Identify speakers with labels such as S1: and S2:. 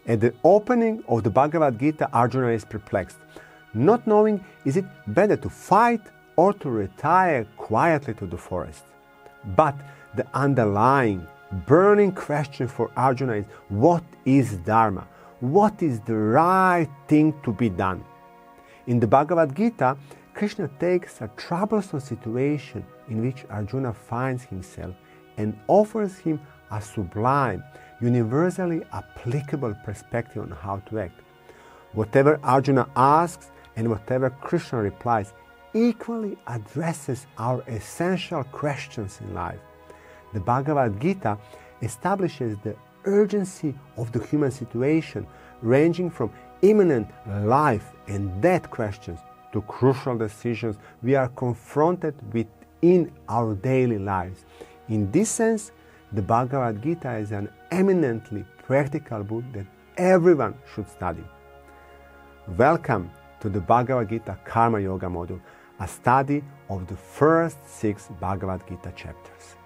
S1: At the opening of the Bhagavad Gita, Arjuna is perplexed, not knowing is it better to fight or to retire quietly to the forest. But the underlying, burning question for Arjuna is, what is Dharma? What is the right thing to be done? In the Bhagavad Gita, Krishna takes a troublesome situation in which Arjuna finds himself and offers him a sublime, universally applicable perspective on how to act. Whatever Arjuna asks and whatever Krishna replies equally addresses our essential questions in life. The Bhagavad Gita establishes the urgency of the human situation, ranging from imminent life and death questions to crucial decisions we are confronted with in our daily lives. In this sense, the Bhagavad Gita is an eminently practical book that everyone should study. Welcome to the Bhagavad Gita Karma Yoga module, a study of the first 6 Bhagavad Gita chapters.